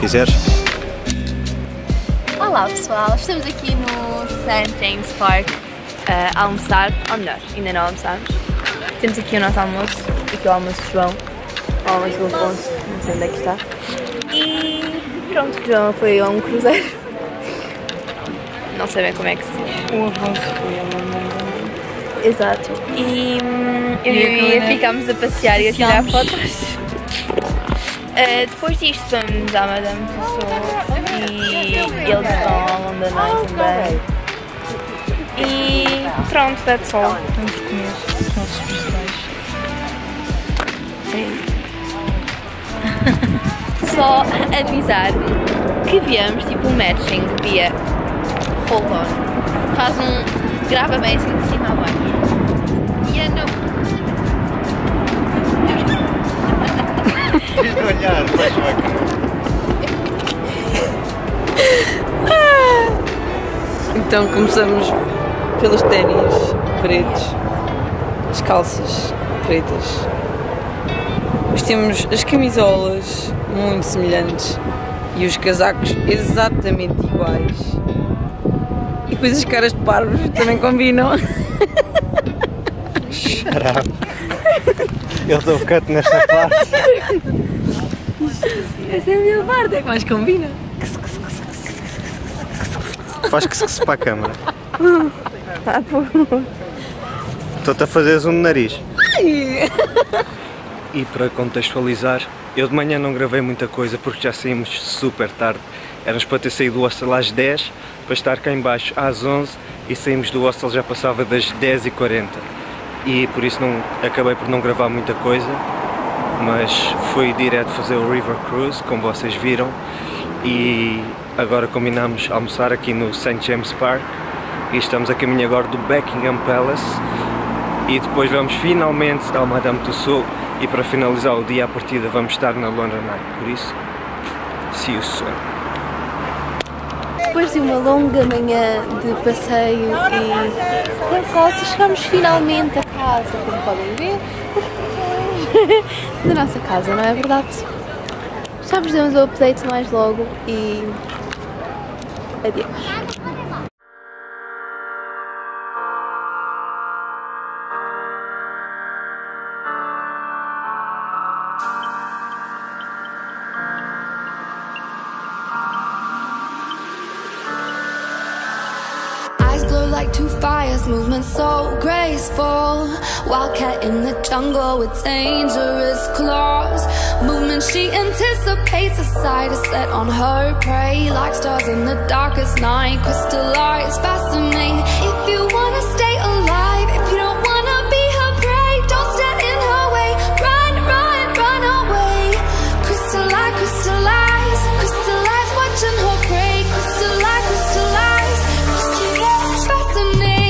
quiseres. Olá pessoal, estamos aqui no St. James Park a almoçar, ou melhor, ainda não almoçamos. Temos aqui o nosso almoço, aqui o almoço do João, o almoço do Afonso, não sei onde é que está. E pronto, o João foi a um cruzeiro. Não sei bem como é que se diz. O Afonso foi a uma. Exato. E eu e a Bia ficámos a passear e a tirar fotos. Depois disto vamos à Madame Tussauds e eles vão ao London Eye também. E pronto, that's all. Vamos comer os nossos vegetais. Só avisar que viemos tipo um matching, Bia. Hold on. Faz grava bem assim de cima a baixo. E não. Tens de olhar, vais Então começamos pelos ténis pretos, as calças pretas. Vestimos as camisolas muito semelhantes e os casacos exatamente iguais. E depois as caras de parvos também combinam. Caramba. Eu dou canto nesta parte. Essa é a minha parte, é que mais combina. Faz que se para a câmara. Estou-te a fazer zoom no nariz. E para contextualizar, eu de manhã não gravei muita coisa porque já saímos super tarde. Éramos para ter saído do hostel às 10, para estar cá em baixo às 11 e saímos do hostel já passava das 10h40. E por isso acabei por não gravar muita coisa, mas fui direto fazer o River Cruise, como vocês viram, e agora combinamos almoçar aqui no St. James Park e estamos a caminho agora do Buckingham Palace e depois vamos finalmente ao Madame Tussauds e para finalizar o dia à partida vamos estar na London Eye, por isso, see you soon. Depois de uma longa manhã de passeio e cansaço, chegamos finalmente a casa, como podem ver, da nossa casa, não é verdade? Já vos demos o update mais logo e adeus. Like two fires, movement so graceful. Wildcat in the jungle with dangerous claws. Movement she anticipates, a sight is set on her prey. Like stars in the darkest night, crystallized, fascinating. If you wanna stay alive, if you don't wanna be her prey, don't stand in her way. Run, run, run away. Crystallize, crystallize, crystallize, watching her prey. Crystallize, crystallize, crystallize, fascinating.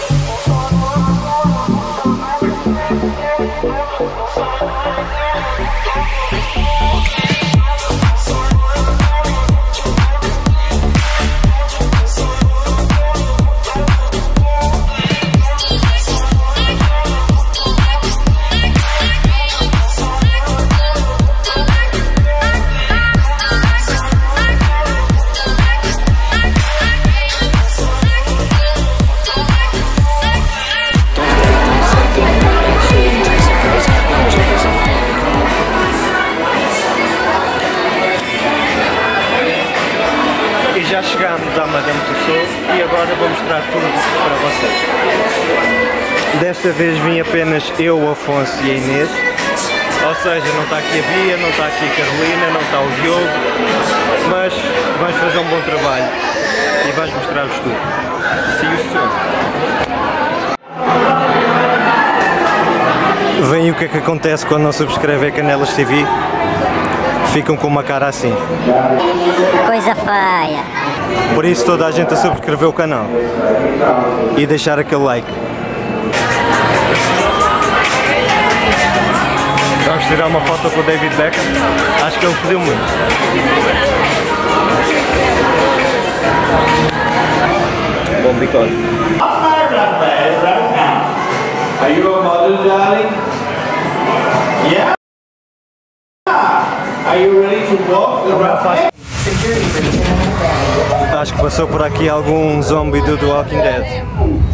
Já chegámos à Madame Tussauds e agora vou mostrar tudo para vocês. Desta vez vim apenas eu, o Afonso e a Inês, ou seja, não está aqui a Bia, não está aqui a Carolina, não está o Diogo, mas vamos fazer um bom trabalho e vais mostrar-vos tudo. See you soon. Veem o que é que acontece quando não subscrevem Canelas TV? Ficam com uma cara assim. Coisa feia. Por isso toda a gente a subscrever o canal e deixar aquele like. Vamos tirar uma foto com o David Beckham. Acho que ele pediu muito. Bom bigode. Are you a model, darling? Yeah? Are you ready to walk around? Passou por aqui algum zombie do The Walking Dead.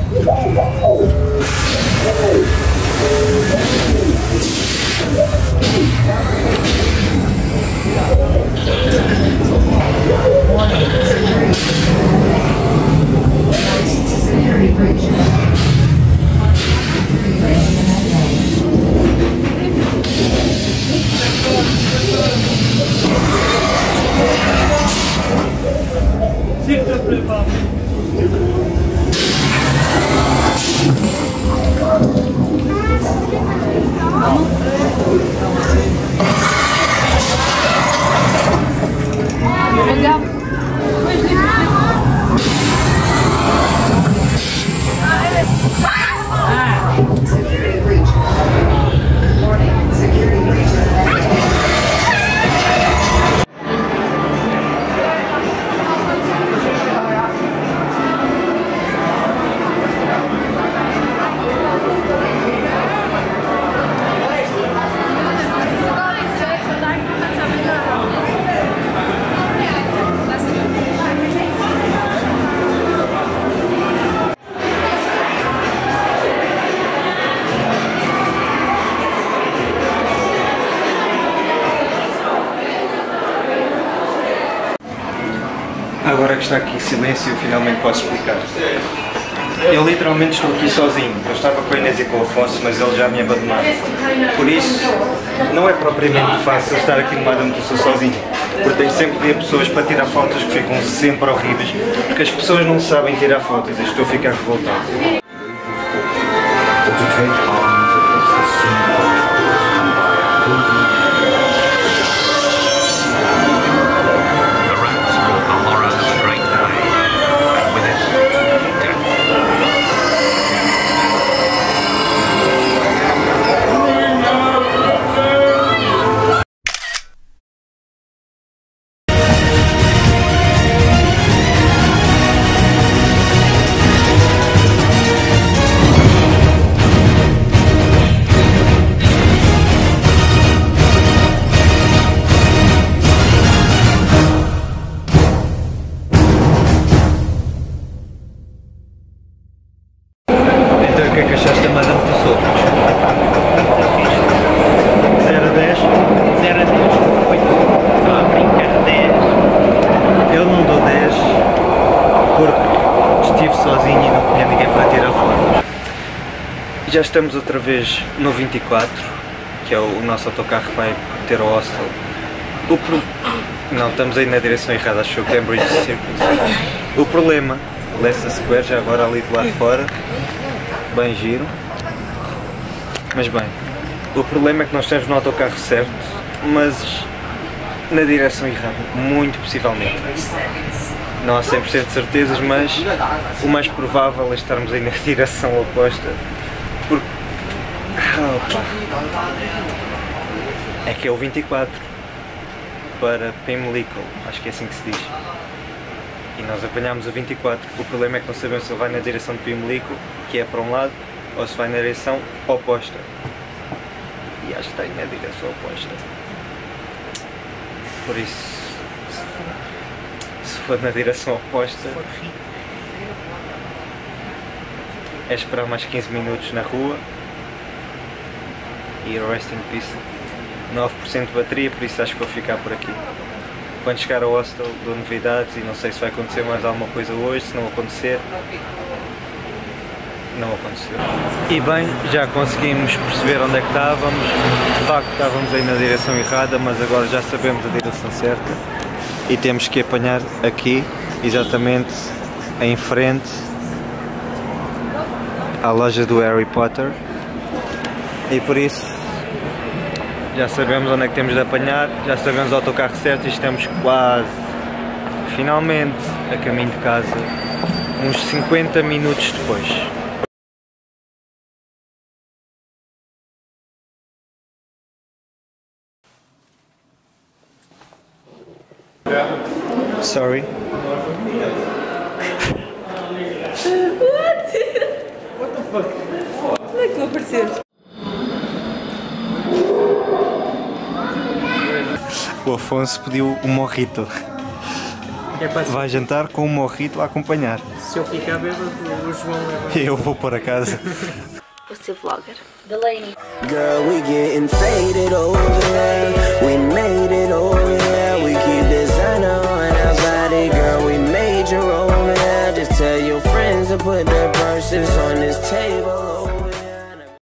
Agora que está aqui silêncio, eu finalmente posso explicar. Eu literalmente estou aqui sozinho. Eu estava com a Inês e com o Afonso, mas eles já me abandonaram. Por isso, não é propriamente fácil estar aqui numa área onde eu sou sozinho. Porque tenho sempre de ter pessoas para tirar fotos que ficam sempre horríveis. Porque as pessoas não sabem tirar fotos e estou a ficar revoltado. O que é que achaste da Madame Tussauds? 0 a 10? 0 a 10. 8. Estou a brincar. 10. Eu não dou 10 porque estive sozinho e não tinha ninguém para tirar fotos. Já estamos outra vez no 24, que é o nosso autocarro que vai ter ao hostel. Não, estamos aí na direção errada, acho que é Cambridge Circus. O problema, Leicester Square, já agora ali do lado de fora, bem giro. Mas bem, o problema é que nós estamos no autocarro certo, mas na direção errada, muito possivelmente. Não há 100% de certezas, mas o mais provável é estarmos aí na direção oposta. Porque... opa. É que é o 24 para Pimlico, acho que é assim que se diz. E nós apanhámos o 24. O problema é que não sabemos se ele vai na direção de Pimlico, que é para um lado, ou se vai na direção oposta. E acho que está na direção oposta. Por isso, se for na direção oposta, é esperar mais 15 minutos na rua e rest in peace. 9% de bateria, por isso acho que vou ficar por aqui. Quando chegar ao hostel dou novidades e não sei se vai acontecer mais alguma coisa hoje. Se não acontecer, não aconteceu. E bem, já conseguimos perceber onde é que estávamos. De facto estávamos aí na direção errada, mas agora já sabemos a direção certa. E temos que apanhar aqui, exatamente em frente à loja do Harry Potter. E por isso já sabemos onde é que temos de apanhar, já sabemos o autocarro certo e estamos quase, finalmente, a caminho de casa, uns 50 minutos depois. Sorry. What the fuck? Como é que tu apareceste? O Afonso pediu um mojito. É para Vai jantar com um morrito a acompanhar. se eu ficar bêbado, o João leva. Eu vou para casa. Vou ser vlogger. Delaney. Girl, we getting faded over here. We made it over here. We keep this